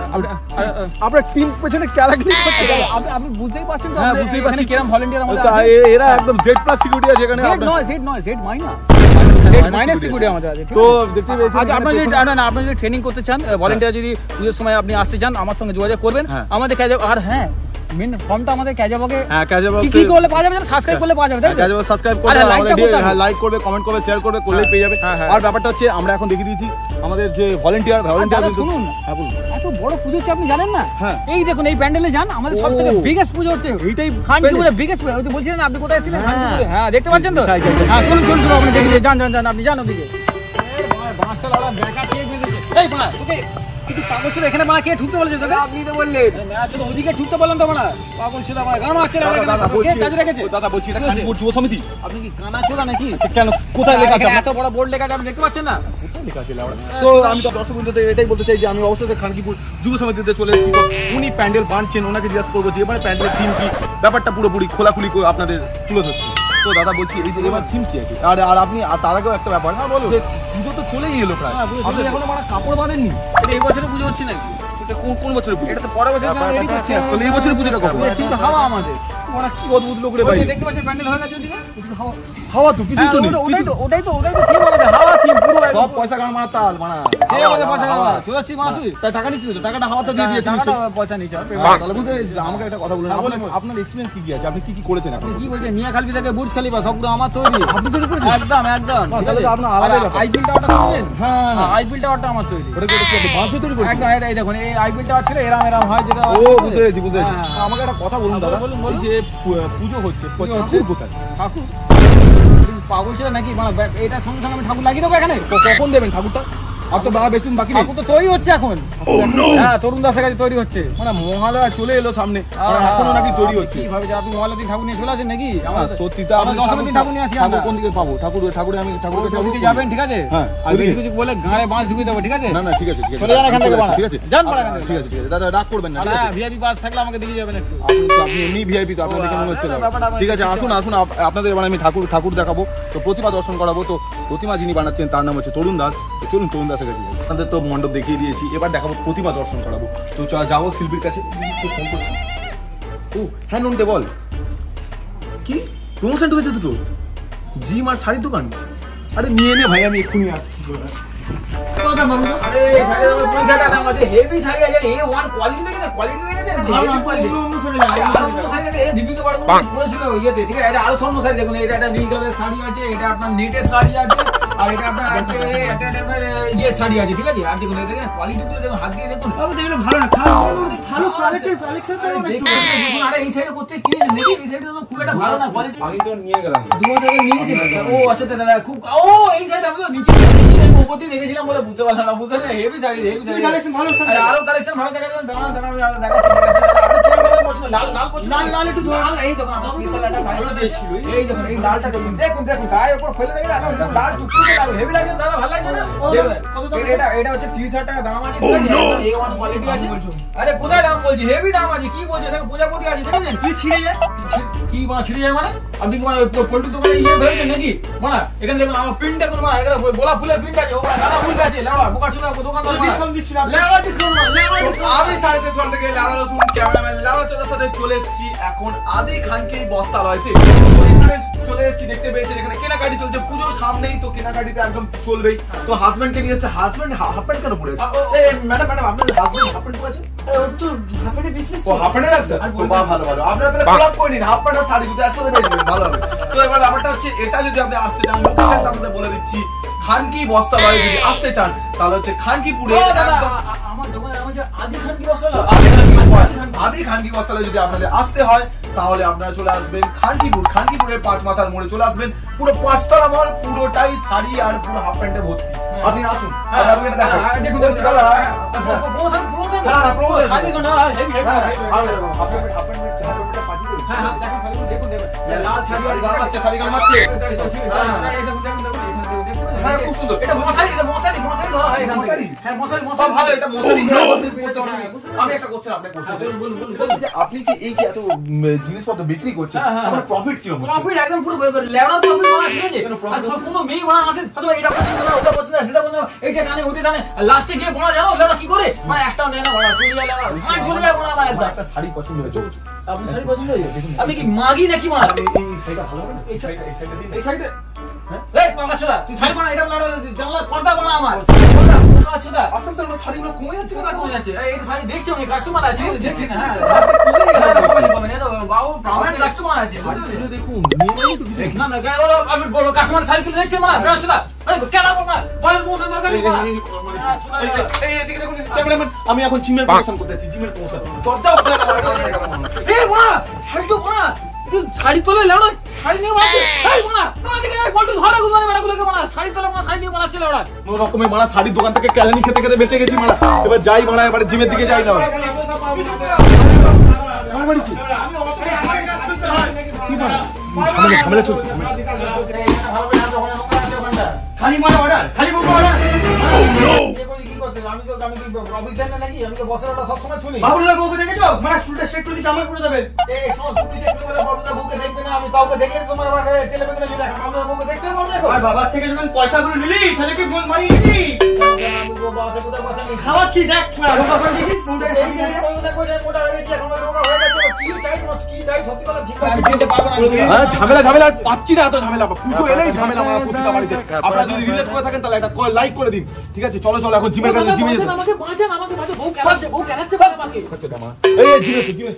আপনার টিম পেছনে ক্যারাক্টার আপনি আপনি বুঝতেই পারছেন তো হ্যাঁ, আমাদের বুঝতেই এখানে পারছি। কিরম ভলান্টিয়ার আমাদের তা আছে? এ- এরা একদম জেড প্লাস সিকিউরিটি আছে এখানে জেড আপনার নয় জেড নয় Z minus Z minus security আমাদের আছে তো দেখতে পেয়েছেন আচ্ছা আপনারা যদি না না আপনি যদি ট্রেনিং করতে চান ভলান্টিয়ার যদি পুজোর সময় আপনি আসতে চান আমার সঙ্গে যোগাযোগ করবেন হ্যাঁ। আমাদের ক্যাজে আর হ্যাঁ মেন ফর্মটা আমাদের ক্যাজাবকে হ্যাঁ ক্যাজুয়াল কি কি করলে পাওয়া যাবে জানেন সাবস্ক্রাইব করলে পাওয়া যাবে তাই তো? ক্যাজুয়াল সাবস্ক্রাইব আরে করবে লাইকটা করতে হবে। লাইক করবে কমেন্ট করবে শেয়ার করবে করলেই পেয়ে যাবে হ্যাঁ, হ্যাঁ। আর ব্যাপারটা হচ্ছে আমরা এখন দেখিয়ে দিয়েছি আমাদের যে ভলান্টিয়ার দাদা, ভলান্টিয়ার শুনুন। হ্যাঁ বলুন এত বড় পুজো হচ্ছে আপনি জানেন না হ্যাঁ। এই দেখুন এই প্যান্ডেলে যান আমাদের সব থেকে ও। বিগেস্ট পুজো হচ্ছে এইটাই খানপুরে বিগেস্ট পুজো ওই যে বলছিলেন আপনি কোথায় ছিলেন হ্যাঁ। খানপুরে হ্যাঁ দেখতে পাচ্ছেন তো যাই, যাই, যাই। হ্যাঁ চলুন চলুন চলুন আপনি দেখে দিয়ে যান যান যান আপনি যান ওদিকে বাঁশটা লাউড়া বেকা খেয়ে ফেলেছে এই বাড়া তোকে কিছু পাগল ছিল এখানে বাড়া কে ঠুকতে বলেছে তোকে আপনি তো বললেন ম্যাচ তো ওদিকে ঠুকতে বললাম তো বাড়া পাগল ছিল বাড়া গান মারছে দাদা, দাদা, কে বলছি- কাজে রেখেছে ও দাদা বলছি এটা কি হয়েছে? খানপুর যুব সমিতি আপনি কি কানা ছোড়া নাকি কেন কোথায় লেখা আছে এখানে আপনার? এত বড় বোর্ড লেখা আছে আপনি দেখতে পাচ্ছেন না তো আমি তো দর্শক বন্ধুদের এটাই বলতে চাই যে আমি অবশ্যই খানকিপুর যুব সমিতিতে চলে এসেছি তো উনি প্যান্ডেল বাঁধছেন ওনাকে জিজ্ঞাসা করবো যে এবারে প্যান্ডেলের থিম কি ব্যাপারটা পুরোপুরি খোলাখুলি করে আপনাদের তুলে ধরছি তো দাদা বলছি এই যে এবার থিম কি আছে আর আর আপনি আর তার আগেও একটা ব্যাপার হ্যাঁ বলো যে পুজো তো চলেই এলো প্রায় হ্যাঁ, পুজো আপনি চলে এখনো মানে কাপড় বাঁধেননি এটা এই বছরে পুজো হচ্ছে নাকি এটা কোন কোন বছরের পুজো এটা তো পরের বছর রেডি করছে তাহলে এই বছরের পুজোটা কখন কিন্তু হাওয়া আমাদের ওরা কি অদ্ভুত লোক রে ভাই ওই যে দেখতে পাচ্ছেন প্যান্ডেল হয়ে গেছে ওদিকে হাওয়া তো কিছু হ্যাঁ, তো নেই ওটা- ওটাই তো ওটাই তো ওটাই তো থিম আমাদের হাওয়া থিম পুরো সব পয়সা গান মারা তাল মানা এই আমাদের পয়সা খাওয়া চলে আসছি মা তুই তাই টাকা নিচ্ছিস তো? টাকাটা হাওয়াতে দিয়ে দিয়েছে টাকাটা নিশ্চয়ই। পয়সা নিচ্ছে বাহ, তাহলে বুঝতে পেরেছি আমাকে একটা কথা বলুন হ্যাঁ, আপনার বলুন। আপনার এক্সপেরিয়েন্স কি কি আছে আপনি কি কি করেছেন এখন আপনি কি বলছেন মিয়া খালবি থেকে বুর্জ খালিফা সব পুরো আমার তৈরি আপনি তৈরি করেছেন? একদম একদম বাহ, তাহলে তো আপনার আলাদা ব্যাপার। আইপিএল টাওয়ারটা শুনেছেন হ্যাঁ, হ্যাঁ। আইপিএল টাওয়ারটা আমার তৈরি ওটা কি ওটা কি আপনি বাঁশ দিয়ে তৈরি করেছেন? একদম এই দেখুন এই আইপিএল টাওয়ার ছিল এরাম এরাম হয় যেটা ও বুঝতে পেরেছি বুঝতে পেরেছি হ্যাঁ, হ্যাঁ। আমাকে একটা কথা বলুন দাদা বলুন, এই বলুন। যে পু- পুজো হচ্ছে পুজো হচ্ছে। ঠাকুর কোথায় ঠাকুর তুমি পাগল ছিল নাকি মানে ব্যাপ- এটা সঙ্গে সঙ্গে আমি ঠাকুর লাগিয়ে দেবো এখানে তো কখন দেবেন ঠাকুরটা আর তো বাবা বেশি দিন বাকি নেই ঠাকুর তো তৈরি হচ্ছে এখন হ্যাঁ তরুণ দাসের কাছে তৈরি হচ্ছে মানে মহালয়া চলে এলো সামনে আর এখনো নাকি তৈরি হচ্ছে কি ভাবে যে আপনি মহালয়া দিন ঠাকুর নিয়ে চলে আসেন নাকি হ্যাঁ, আমাদের- সত্যি তো আমরা দশমীর দিন ঠাকুর নিয়ে আসি আমরা। ঠাকুর কোন দিকে পাবো ঠাকুর ঠাকুরে আমি ঠাকুর কাছে ওদিকে যাবেন ঠিক আছে হ্যাঁ, আর ওদিকে। বেশি কিছু বলে গাঁয়ে বাঁশ ঢুকিয়ে দেবো ঠিক আছে না না ঠিক আছে ঠিক আছে চলে যান এখান থেকে চলে যাচ্ছি, বাড়া। ঠিক আছে যান বাড়া এখান থেকে। ঠিক আছে ঠিক আছে দাদা রাগ করবেন না আর ঠিক হ্যাঁ আছে? ভিআইপি বাস থাকলে আমাকে দিয়ে যাবেন একটু আপনি তো আপনি এমনি ভিআইপি তো আপনার দেখে মনে হচ্ছে না। ব্যাপারটা আমার ঠিক আছে দেখতে আসুন আসুন আপ- আপনাদের এবার আমি ঠাকুর ঠাকুর দেখাবো তো প্রতিমা দর্শন করাবো তো প্রতিমা যিনি বানাচ্ছেন তার নাম হচ্ছে তরুণ দাস তো চলুন তরুণ দাসের কাছে যাই। আপনাদের তো মণ্ডপ দেখিয়ে দিয়েছি এবার দেখাবো প্রতিমা দর্শন করাবো তো চল যাবো শিল্পীর কাছে তো ফোন করছি ও হ্যাঁ নন্দে বল কি প্রমোশন ঢুকেছে দুটো জিম আর শাড়ির দোকান আরে নিয়ে নে ভাই আমি এক্ষুনি আসছি আরে এই শাড়ির দাম পঞ্চাশ টাকা আমাদের হেভি শাড়ি আছে এ ওয়ান কোয়ালিটি দেখে না কোয়ালিটি দেখেছেন হেভি কোয়ালিটি আর অন্য শাড়ি দেখে এই দীপিকা পাড়ুকোন পরেছিল ইয়েতে ঠিক আছে এটা আরো স্বর্ণ শাড়ি দেখুন এটা একটা নীল কালারের শাড়ি আছে এটা আপনার নেটের শাড়ি আছে আর এটা আপনার আছে এটা একটা ইয়ে শাড়ি আছে ঠিক আছে আর দেখুন এটা দেখেন কোয়ালিটি গুলো দেখুন হাত দিয়ে দেখুন বাবা দেখলে ভালো না খারাপ ভালো কোয়ালিটির কালেকশন আরে দেখুন দেখুন আরে এই সাইডে করতে কি দেখি এই সাইডে তো খুব একটা ভালো না কোয়ালিটি আমি তো নিয়ে গেলাম দু বছর আগে নিয়ে গেছিলেন ও আচ্ছা দাদা খুব ও এই সাইডে আমি তো নিচে উপর দিয়ে দেখেছিলাম বলে বুঝতে পারলাম না বুঝতে না heavy sari heavy sari collection ভালো আরে আরো কালেকশন ভালো দেখা যাবে দাঁড়ান দাঁড়ান আমি দেখাচ্ছি আপনি কোন কালার পছন্দ লাল লাল পছন্দ লাল, লাল একটু ধরুন। লাল এই দেখুন আমার স্পেশাল একটা ভালো দিয়েছিল এই দেখুন এই লালটা দেখুন দেখুন দেখুন গায়ে উপর ফেলে দেখেন একদম লাল টুকটুকে লাল হেভি লাগে দাদা ভালো লাগছে না দেখুন, এটা এটা হচ্ছে তিরিশ হাজার টাকা দাম আছে ঠিক আছে একদম এ ওয়ান কোয়ালিটি আছে আরে কোথায় দাম বলছি হেভি দাম আছে কি বলছেন দেখো প্রজাপতি আছে দেখেন কি ছিঁড়ে যায় কি মানে ছিঁড়ে যায় মানে আপনি কি মানে পোল্ট্রি দোকানে ইয়ে ভেবেছেন নাকি মানে এখানে দেখুন আমার প্রিন্ট দেখুন মানে এখানে গোলাপ ফুলের প্রিন্ট আছে ওখানে দাদা ফুল আছে লেওয়া বোকা ছিল দোকানদার ডিসকাউন্ট দিচ্ছিল আপনি। লেওয়া ডিসকাউন্ট লেওয়া ডিসকাউন্ট আমি সাড়ে সাতটা থেকে লাউড়া রসুন ক্যামেরাম্যান লাউড়া চোদার সাথে চলে এসেছি এখন আদি খানকে বস্তা রয়েছে এখানে চলে এসেছি দেখতে পেয়েছেন এখানে কেনাকাটি চলছে পুজো সামনেই তো কেনাকাটিতে একদম চলবেই তো হাজবেন্ডকে নিয়ে এসেছে হাজবেন্ড হাফ প্যান্ট কেন পরে আছে এই ম্যাডাম ম্যাডাম আপনার হাজবেন্ড হাফ প্যান্ট পরেছে ওর তো হাফেটে বিজনেস ও হাফ প্যান্ট আছে ও বাহ ভালো ভালো আপনারা তাহলে কোলাপ করে নিন হাফ প্যান্ট আর শাড়ি দুটো একসাথে পেয়ে যাবেন ভালো হবে তো এবার ব্যাপারটা হচ্ছে এটা যদি আপনি আসতে চান লোকেশনটা আপনাদের বলে দিচ্ছি খানকি বস্তা লয়ে যদি আসতে চান তাহলে হচ্ছে খানকিপুরে ও দাদা একদম আ- আমার দোকানের নাম হচ্ছে আচ্ছা আদি খান কি বসলা আদি খান আদি খানকি বস্তালে যদি আপনাদের আসতে হয় তাহলে আপনারা চলে আসবেন খানকিপুর খানকিপুরের পাঁচ মাথার মোড়ে চলে আসবেন পুরো পাঁচতলা মল পুরোটাই শাড়ি আর পুরো হাফ প্যান্টে ভর্তি আপনি আসুন আপনি এটা দেখুন দেখুন দাদা প্রমোশন প্রমোশন হ্যাঁ promotion Adi Khan heavy heavy half pant half pant চার পার্টি করুন হ্যাঁ দেখুন দেখুন দেখুন লাল শাড়ি আর গান আছে শাড়ি গান আছে হ্যাঁ দেখুন দেখুন দেখুন হ্যাঁ খুব সুন্দর এটা মশারি এটা মশারি মশারি ধরা হয় এখান থেকে হ্যাঁ মশারি মশারি ভালো এটা মশারি করে করতে পারেন আমি একটা কোশ্চেন আপনাকে করতে চাই আপনি যে এই যে এত জিনিসপত্র বিক্রি করছেন আপনার প্রফিট কি হবে প্রফিট একদম পুরো লেভেল প্রফিট মানা ঠিক আছে আর সব কোনো মেয়ে মানা আসে অথবা এটা পছন্দ না ওটা পছন্দ না সেটা পছন্দ এইটা টানে ওটা টানে লাস্টে গিয়ে বলা জানো লেওড়া কি করে মানে একটাও নেয় না বলা চলে যায় লেওড়া আর চলে যায় বলা আমার একদম একটা শাড়ি পছন্দ হয়েছে আপনি শাড়ি পছন্দ হয়েছে আপনি কি মাগি নাকি মানা এই শাড়িটা ভালো হবে না এই শাড়িটা এই শাড়িটা দিন এই সাইডে এই পাকাছলা তুই শাড়ি বানা এটা বানা জানলা পর্দা বানা আমার পর্দা পাকাছলা আস্তে আস্তে আমরা শাড়িগুলো কমে যাচ্ছে কোথা কমে যাচ্ছে এই এটা শাড়ি দেখছো আমি কাস্টমার আছে দেখছি না হ্যাঁ কমে কমে এটা বাবু প্রামাণিক কাস্টমার আছে শাড়িগুলো দেখুন নিয়ে নেই তো কিছু না না কেন আমি বড় কাস্টমার শাড়ি চলে যাচ্ছে মা পাকাছলা আরে কেন বলমা বল মোশন দরকার নেই এই এদিকে দেখুন ক্যামেরাম্যান আমি এখন জিমের প্রমোশন করতে যাচ্ছি জিমের প্রমোশন দরজা ওপেন করে এই মা শাড়ি তো মা তুই শাড়ি তোলে লেওড়া শাড়ি নিয়ে বানাচ্ছে এই মা তোমার দিকে বলতো ধরে গুলো মানে গুলোকে বানা শাড়ি তোলে মা শাড়ি নিয়ে বানাচ্ছে লেওড়া কোনো রকমের মারা শাড়ির দোকান থেকে ক্যালানি খেতে খেতে বেঁচে গেছি মারা এবার যাই মারা এবারে জিমের দিকে যাই না আমি বাড়িছি কি মারা ঝামেলা ঝামেলা চলছে খালি মানে অর্ডার খালি বুক অর্ডার কি করতে আমি তো আমি কি অফিসার না নাকি আমি তো বসের অর্ডার সব সময় শুনি বাবুদা বউকে দেখেছো মানে স্টুলটা শেক করে দিচ্ছে আমার পুরো দেবে এই শোন তুমি যে বলে বাবুদা বউকে দেখবে না আমি কাউকে দেখলে তোমার আবার টেলিভিশনে যদি দেখা বাবুদা বউকে দেখতে পারবে দেখো আর বাবার থেকে যখন পয়সাগুলো নিলি তাহলে কি মন মারি নিলি আমি বাবা আছে কোথায় বসে নি খাওয়াস কি দেখ রোগা করে দিছিস ফোনটা এই যে কোন না কোন মোটা হয়ে গেছে এখন রোগা হয়ে গেছে কি চাই তোমার কি চাই সত্যি কথা ঠিক আমি দিতে পারবো না হ্যাঁ ঝামেলা ঝামেলা পাচ্ছি না এত ঝামেলা পুজো এলেই ঝামেলা আমার প্রতিটা বাড়িতে আপনারা যদি রিলেট করে থাকেন তাহলে একটা লাইক করে দিন ঠিক আছে চলো চলো এখন জিমের কাছে জিমে যেতে আমাকে বাঁচান আমাকে বাঁচান বউ কেনাচ্ছে বউ কেনাচ্ছে বল আমাকে হচ্ছে দামা এই এই জিমে জিমে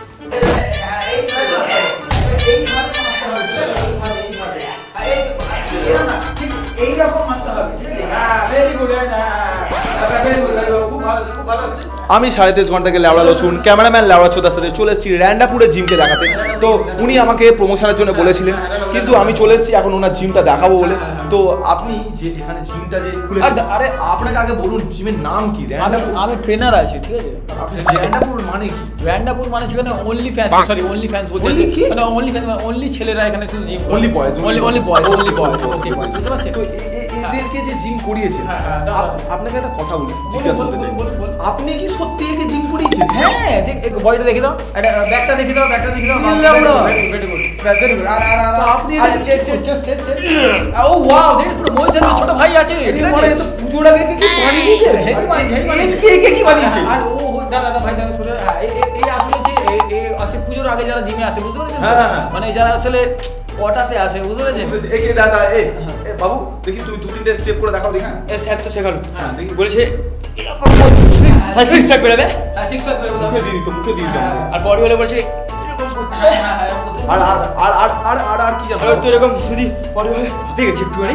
এই রকম মারতে হবে ঠিক আছে হ্যাঁ ভেরি গুড ভেরি গুড খুব ভালো খুব ভালো হচ্ছে আমি সাড়ে তেইশ ঘন্টা থেকে লেওড়া রসুন ক্যামেরাম্যান লেওড়া ছোদার সাথে চলে এসেছি র্যান্ডাপুরে জিমকে দেখাতে তো উনি আমাকে প্রমোশনের জন্য বলেছিলেন কিন্তু আমি চলে এসেছি এখন ওনার জিমটা দেখাবো বলে তো আপনি যে এখানে জিমটা যে খুলে আরে আপনাকে আগে বলুন জিমের নাম কি র্যান্ডাপুর আমি ট্রেনার আছি ঠিক আছে আপনি র্যান্ডাপুর মানে কি র্যান্ডাপুর মানে সেখানে only fans sorry only fans বলতে Only কি? মানে অনলি ফ্যান্স মানে অনলি ছেলেরা এখানে শুধু gym Only boys, only only boys only boys okay বুঝতে পারছেন তো এ- এ- এদেরকে যে জিম করিয়েছেন হ্যাঁ, হ্যাঁ, দাও, আপ- আপনাকে একটা কথা বলি জিজ্ঞাসা করতে চাই বলুন, বলুন। আপনি কি সত্যি একে জিম করিয়েছেন হ্যাঁ দেখ বডিটা দেখে দাও এটা ব্যাকটা দেখে দাও ব্যাকটা দেখে দাও নিলে ওরা। ভেরি গুড ভেরি গুড আর আর আর তো আপনি আর এটা- চেস্ট চেস্ট চেস্ট চেস্ট ও ওয়াও দেখ পুরো মোলছেন ছোট ভাই আছে ঠিক আছে মানে এ তো পুজোর আগে একে কি বানিয়ে দিয়েছে হেভি বানিয়ে হেভি বানিয়ে একে একে কি বানিয়েছে আর ও ও, দাদা দাদা ভাই দাদা শুনে হ্যাঁ, এই এই- এই আসলে যে এই- এই আছে পুজোর আগে যারা জিমে আসে বুঝতে পেরেছেন তো? হ্যাঁ, হ্যাঁ। মানে যারা আসলে কটাতে আসে বুঝতে পেরেছেন একে দাদা এ এ, বাবু দেখি তুমি দু তিনটে স্টেপ করে দেখাও দেখি এ স্যার তো শেখালো হ্যাঁ দেখি বলেছে এরকম হ্যাঁ সিক্স প্যাক বেরোবে হ্যাঁ সিক্স প্যাক করে দাও মুখে দিয়ে দিত মুখে দিয়ে দিত আর বডি হলে বলছে হ্যাঁ হ্যাঁ হ্যাঁ এরকম করতে হবে। আর আর আর আর আর আর আর কি জানো আর তো এরকম যদি বডি হলে হাঁপিয়ে গেছে একটুখানি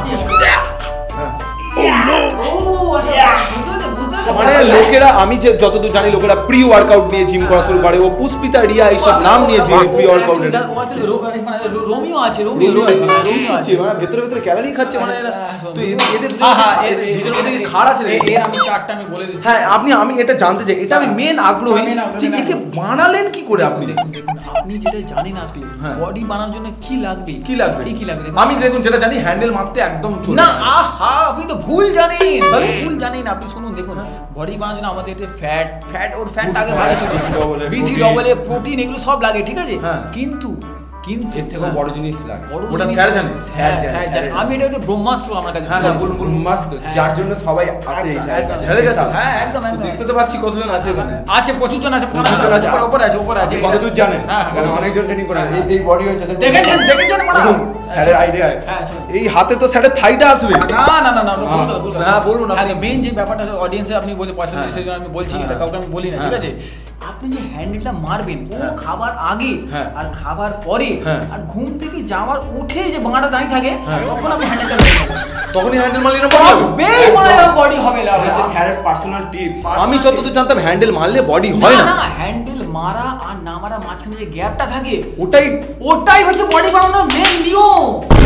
ও আচ্ছা বুঝতে পেরেছেন বুঝতে পেরেছেন মানে লোকেরা আমি যে যতদূর জানি লোকেরা প্রি ওয়ার্কআউট নিয়ে জিম করা শুরু করে ও পুষ্পিতা রিয়া এইসব নাম নিয়ে জিম প্রি ওয়ার্কআউট ও আসলে রো- মানে রো- রোমিও আছে রোমিও রোমিও আছে রোমিও আছে মানে ভেতরে ভেতরে ক্যালোরি খাচ্ছে মানে তো এদের- এদের হ্যাঁ হ্যাঁ এর- ভিতরে এর- মধ্যে খাড় আছে এর- নাকি? এর আমি চারটা আমি বলে দিচ্ছি হ্যাঁ আপনি আমি এটা জানতে চাই এটা আমি মেন আগ্রহী main আগ্রহী, যে main একে বানালেন কি করে আপনি দেখুন দেখুন আপনি যেটা জানেন আসলে হ্যাঁ। বডি বানানোর জন্য কি লাগবে কি লাগবে কি কি লাগবে দেখুন। আমি দেখুন যেটা জানি হ্যান্ডেল মারতে একদম চলে না আহা আপনি তো ভুল জানেন তাহলে ভুল জানেন আপনি শুনুন দেখুন বডি বানানোর জন্য আমাদের এটা ফ্যাট ফ্যাট ওর ফ্যাট আগে ভালো ছিল বিসি ডবল এ প্রোটিন এগুলো সব লাগে ঠিক আছে হ্যাঁ। কিন্তু কিন্তু এর থেকেও বড় জিনিস লাগে বড় ওটা জিনিস- স্যার জানে হ্যাঁ, স্যার জানে। আমি এটা একটা ব্রহ্মাস্ত্র আমার কাছে হ্যাঁ হ্যাঁ বলুন বলুন মাস্ক হ্যাঁ। যার জন্য সবাই আছে এই একদম, ছেড়ে গেছে হ্যাঁ একদম একদম দেখতে তো পাচ্ছি কতজন আছে এখানে আছে প্রচুর জন আছে প্রচুর জন আছে। উপরে উপরে আছে উপরে আছে কতদূর জানেন হ্যাঁ কারণ হ্যাঁ অনেকজন ট্রেনিং করে এই এই বডি হয়েছে দেখুন। দেখেছেন দেখেছেন মানে স্যারের আইডিয়া হ্যাঁ এই হাতে তো স্যারের থাইটা আসবে না না না না ভুল কথা ভুল কথা হ্যাঁ, বলুন আপনি। মেইন যে ব্যাপারটা অডিয়েন্সে আপনি বলতে পয়সা হ্যাঁ। দিচ্ছেন সেই জন্য আমি বলছি হ্যাঁ। এটা কাউকে আমি বলি না ঠিক হ্যাঁ। আছে আপনি যে হ্যান্ডেলটা মারবেন ও হ্যাঁ। খাবার আগে হ্যাঁ। আর খাবার পরে হ্যাঁ। আর ঘুম থেকে যাওয়ার উঠে যে বাঁটা দাঁড়িয়ে থাকে হ্যাঁ। তখন আপনি হ্যান্ডেলটা মেরে নেবেন তখনই হ্যান্ডেল মারলে না বডি হবে বেই মানে এরকম বডি হবে না হচ্ছে স্যারের পার্সোনাল টিপস। আমি যতদূর জানতাম হ্যান্ডেল মারলে বডি হয় না। না হ্যান্ডেল মারা আর না মারা মাঝখানে যে গ্যাপটা থাকে ওটাই ওটাই হচ্ছে বডি বানানোর মেন নিয়ম।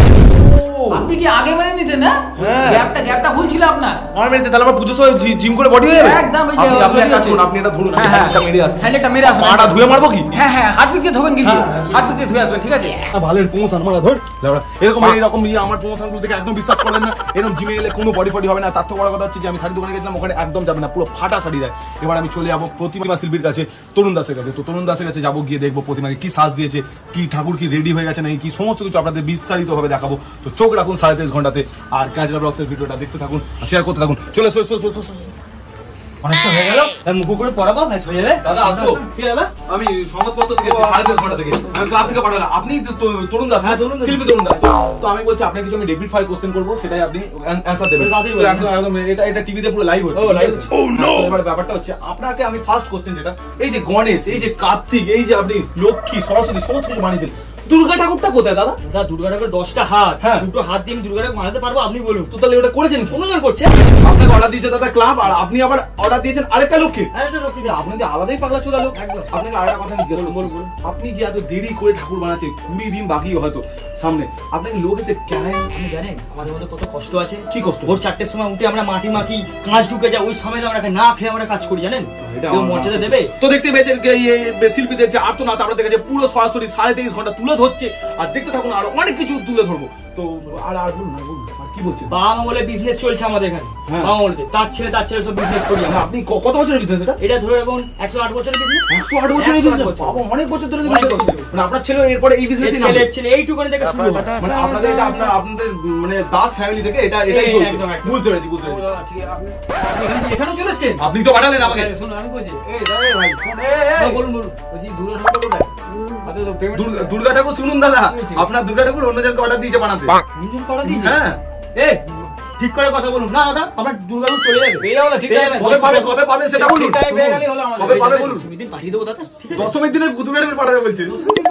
আপনি কি আগে মেনে নিতেন না? গ্যাপটা গ্যাপটা ভুল ছিল আপনার। আমার মেরেছে তাহলে আমার পুজো সময় জিম করে বডি হয়ে যাবে একদম। এই যে আপনি আপনি এক কাজ করুন, আপনি এটা ধরুন, আমি হ্যান্ডেলটা মেরে আসছি। হ্যান্ডেলটা মেরে আসুন। মাটা ধুয়ে মারবো কি? হ্যাঁ হ্যাঁ হাত দিয়ে ধোবেন কিন্তু হাত দিয়ে ধুয়ে আসবেন, ঠিক আছে? ভালোর প্রমোশন মারা ধর লেবড়া। এরকম এরকম ইয়ে আমার প্রমোশনগুলো দেখে একদম বিশ্বাস করবেন না। এরকম জিমে এলে কোনো বডি ফডি হবে না। তার থেকে বড় কথা হচ্ছে যে আমি শাড়ি দোকানে গেছিলাম, ওখানে একদম যাবে না, পুরো ফাটা শাড়ি দেয়। এবার আমি চলে যাবো প্রতিমা শিল্পীর কাছে, তরুণ দাসের কাছে। তো তরুণ দাসের কাছে যাবো, গিয়ে দেখবো প্রতিমাকে কি সাজ দিয়েছে, কি ঠাকুর কি রেডি হয়ে গেছে নাকি কি, সমস্ত কিছু আপনাদের বিস্তারিত ভাবে দেখাবো। তো চোখ রাখুন সাড়ে তেইশ ঘন্টাতে, আর কাজরা ব্লগসের ভিডিওটা দেখতে থাকুন, শেয়ার করতে থাকুন। চলে এসো এসো এসো এসো। অনেকটা হয়ে গেল, মুখ করে পড়াবো না হয়ে যাবে। দাদা আসবো। কি দাদা? আমি সংবাদপত্র থেকে সাড়ে দশ ঘন্টা থেকে আমি ক্লাব থেকে পাঠালাম। আপনি তরুণ দাস, হ্যাঁ তরুণ শিল্পী তরুণ দাস। তো আমি বলছি আপনাকে কিছু আমি ডেভিড ফায়ার কোশ্চেন করবো, সেটাই আপনি অ্যান্সার দেবেন। তো একদম একদম এটা এটা টিভিতে পুরো লাইভ হচ্ছে। ও লাইভ। এবার ব্যাপারটা হচ্ছে আপনাকে আমি ফার্স্ট কোশ্চেন যেটা, এই যে গণেশ, এই যে কার্তিক, এই যে আপনি লক্ষ্মী সরস্বতী সমস্ত কিছু বানিয়েছেন, দুর্গা ঠাকুরটা কোথায় দাদা? দাদা দুর্গা ঠাকুর দশটা হাত, হ্যাঁ দুটো হাত দিয়ে আমি দুর্গা ঠাকুর বানাতে পারবো, আপনি বলুন। তো তাহলে ওটা করেছেন কি? অনুমান করছে আপনাকে অর্ডার দিয়েছে দাদা ক্লাব, আর আপনি আবার অর্ডার দিয়েছেন আরেকটা লক্ষ্মী। হ্যাঁ এটা লক্ষ্মী দা। আপনি যে আলাদাই পাগলা চোদা লোক। আপনাকে আরেকটা কথা আমি জিজ্ঞেস করবো, আপনি যে এত দেরি করে ঠাকুর বানাচ্ছেন, কুড়ি দিন বাকি হয়তো সামনে, আপনাকে লোক এসে কেন? আপনি জানেন আমাদের মধ্যে কত কষ্ট আছে? কি কষ্ট? ভোর চারটের সময় উঠে আমরা মাটি মাখি, কাঁচ ঢুকে যায়, ওই সময় আমরা না খেয়ে আমরা কাজ করি, জানেন? কেউ মর্যাদা দেবে? তো দেখতে পেয়েছেন শিল্পীদের যে আর্তনাদ, আমরা দেখেছি পুরো সরাসরি সাড়ে তেইশ ঘন্টা তুলে ধরছে, আর দেখতে থাকুন আরো অনেক কিছু তুলে ধরবো। তো আর আর বলুন আর বলুন আর কি বলছেন? বাবা বলে বিজনেস চলছে আমাদের এখানে, হ্যাঁ। বাবা বলতে তার ছেলে তার ছেলে সব বিজনেস করি আমরা। আপনি ক- কত বছরের বিজনেস এটা? এটা ধরে রাখুন একশো আট বছরের বিজনেস। একশো আট বছরের একশো আট বিজনেস? বছর। বাবা অনেক বছর ধরে অনেক business বছর। করছে। মানে আপনার ছেলে এরপরে এই বিজনেসই নামবে? ছেলে ছেলে এইটুকুনি থেকে শুরু হয়। মানে আপনাদের এটা আপনার আপনাদের মানে দাস ফ্যামিলি থেকে এটা এটাই এই, চলছে। একদম, একদম। বুঝতে পেরেছি বুঝতে পেরেছি। ঠিক আছে, আপনি আপনি এখানে চলে এসেছেন? আপনি তো পাঠালেন আমাকে। শুনুন আমি বলছি, এই দাদা ভাই শুনুন, এই এই বলুন বলুন। বলছি দুর্গা ঠাকুর কোথায়? আচ্ছা তো পেমেন্ট দুর্গা- দুর্গা ঠাকুর শুনুন দাদা, আপনার দুর্গা ঠাকুর অন্যজনকে অর্ডার দিয়েছে বানাতে। ইঞ্জিন করা দিয়েছি। হ্যাঁ এ ঠিক করে কথা বলুন। না দাদা আমরা দুর্গা ঠাকুর চলে যাবে। পেয়ে যাবো না, ঠিক আছে? কবে পাবে কবে পাবে সেটা বলুন। ঠিক টাইমে পেয়ে গেলেই হলো আমাদের। কবে পাবে বলুন। দিন পাঠিয়ে দেবো দাদা, ঠিক আছে? দশমীর দিনে দুর্গা ঠাকুর পাঠাবে বলছে।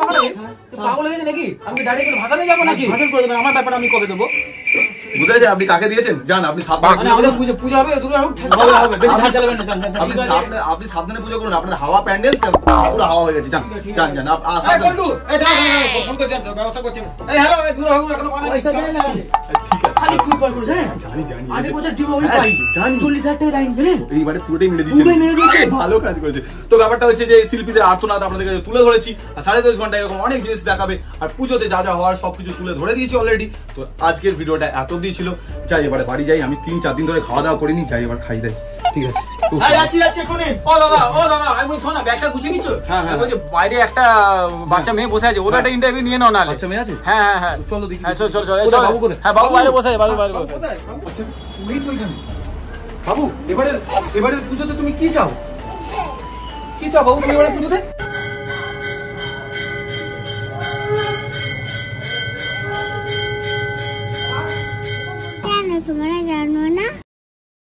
পাগল হয়েছে নাকি? আমি কি ডাইরেক্ট ভাসানে যাবো নাকি? ভাষণ করে দেবেন, আমার ব্যাপারে আমি কবে দেবো? বুঝতে পেরেছেন আপনি কাকে দিয়েছেন? জান আপনি মানে সাবধানে আমাদের পুজো পুজো হবে দুর্গা ঠাকুর? হবে হবে, বেশি ঝাড় চালাবেন না, যান, যান, যান। আপনি সাবধানে আপনি সাবধানে পুজো করুন। আপনার হাওয়া প্যান্ডেল পুরো হাওয়া হয়ে গেছে। যান যান যান আপ- আ, এই সাবধানে। বন্ধু, এই দাঁড়া, দাঁড়া, দাঁড়া, ফোন করছি, আমি ব্যবস্থা করছি। এই হ্যালো, এই দুর্গা ঠাকুর এখনো বানায়নি। পয়সা দেন না। ঠিক আছে খালি ফুটবল করে জানেন? জানি জানি আগের বছর ডিউ আমি হ্যাঁ, পাই জানি। চল্লিশ হাজার টাকা দেন, জানেন? এইবারে পুরোটাই মেরে দিচ্ছে। পুরোটাই মেরে দিয়েছে। ভালো কাজ করেছে। তো ব্যাপারটা হচ্ছে যে শিল্পীদের আর্তনাদ আপনাদের কাছে তুলে ধরেছি, আর সাড়ে দশ ঘন্টা এরকম অনেক জিনিস দেখাবে, আর পুজোতে যা যা হওয়ার সবকিছু তুলে ধরে দিয়েছি অলরেডি। তো আজকের ভিডিওটা এত অব্দি ছিল। যাই এবারে বাড়ি যাই, আমি তিন চার দিন ধরে খাওয়া দাওয়া করিনি, যাই এবার খাই দেয়। ঠিক আছে উফ। হ্যাঁ যাচ্ছি যাচ্ছি এক্ষুনি। ও দাদা, ও দাদা, আমি বলছি শোন না, ব্যাগটা গুছিয়ে নিচ্ছ? হ্যাঁ, হ্যাঁ। আমি বলছি বাইরে একটা বাচ্চা মেয়ে বসে আছে, ওরা একটা ইন্টারভিউ নিয়ে নাও নাহলে। বাচ্চা মেয়ে আছে? হ্যাঁ হ্যাঁ হ্যাঁ চলো দেখি। হ্যাঁ চল চল চল, এই কোথায় চল। বাবু কোথায়? হ্যাঁ বাবু বাইরে বসে আছে, বাবু বাইরে বসে আছে। কোথায়? আচ্ছা তুমি তো এখানে। বাবু এবারে এবারে পুজোতে তুমি কি চাও? কি চাও বাবু তুমি এবারে পুজোতে?